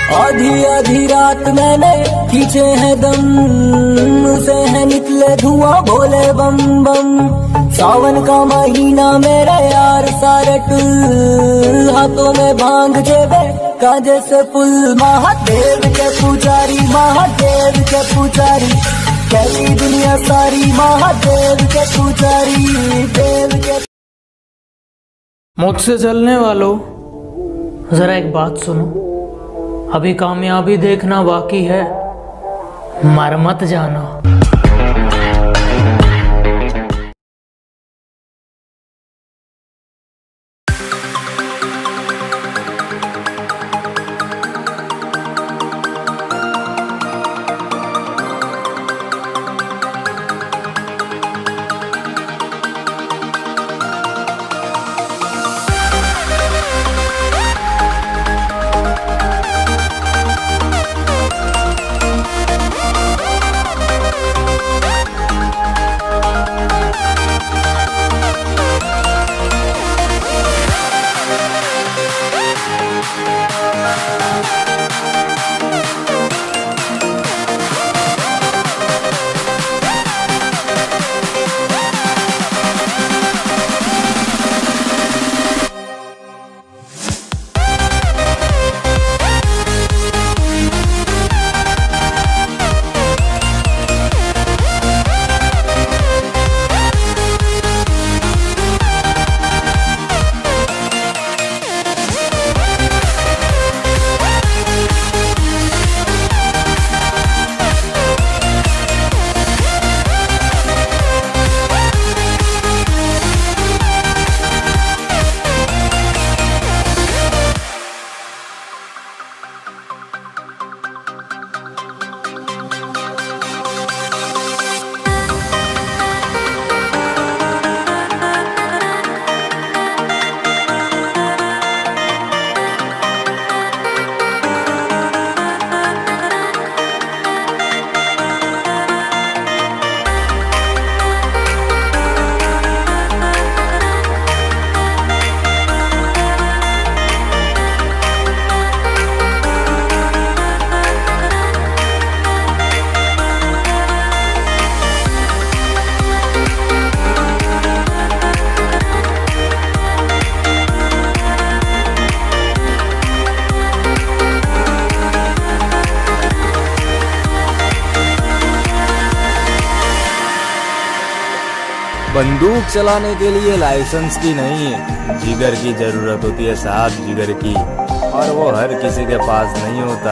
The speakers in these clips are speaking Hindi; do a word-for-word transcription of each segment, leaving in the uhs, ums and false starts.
आधी आधी रात मैंने खींचे हैं दम, उसे है निकले धुआं भोले बम बम। सावन का महीना मेरे यार सारे टुल, हाथों में भांग जेबे कांजे से फुल। महादेव के पुजारी, महादेव के पुजारी, कैसी दुनिया सारी महादेव के पुजारी, देव के। मुझसे चलने वालों जरा एक बात सुनो, अभी कामयाबी देखना बाकी है, मर मत जाना। बंदूक चलाने के लिए लाइसेंस की नहीं है, जिगर की जरूरत होती है साहब, जिगर की, और वो हर किसी के पास नहीं होता।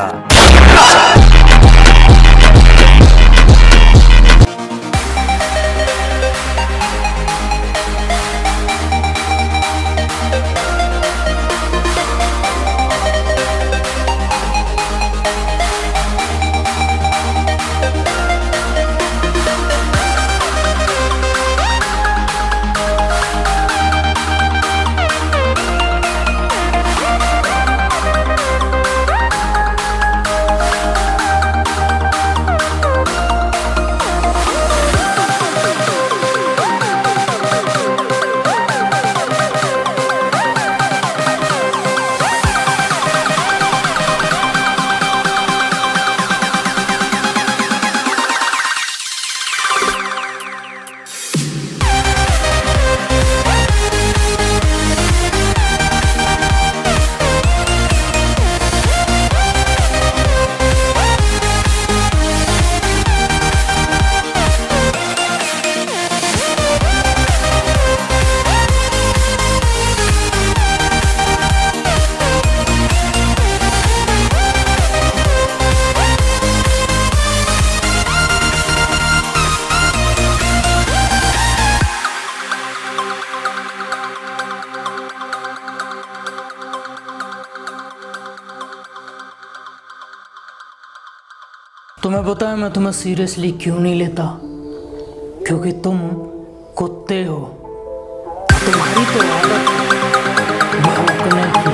तुम्हें पता है मैं तुम्हें सीरियसली क्यों नहीं लेता? क्योंकि तुम कुत्ते हो। तुम्हारी तो आदत है भौंकने की।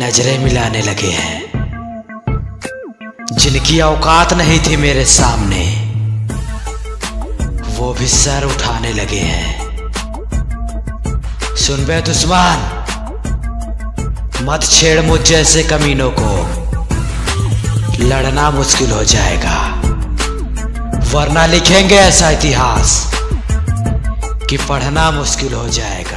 नजरें मिलाने लगे हैं। जिनकी औकात नहीं थी मेरे सामने, वो भी सर उठाने लगे हैं। सुन बे दुश्मन, मत छेड़ मुझ जैसे कमीनों को, लड़ना मुश्किल हो जाएगा। वरना लिखेंगे ऐसा इतिहास कि पढ़ना मुश्किल हो जाएगा।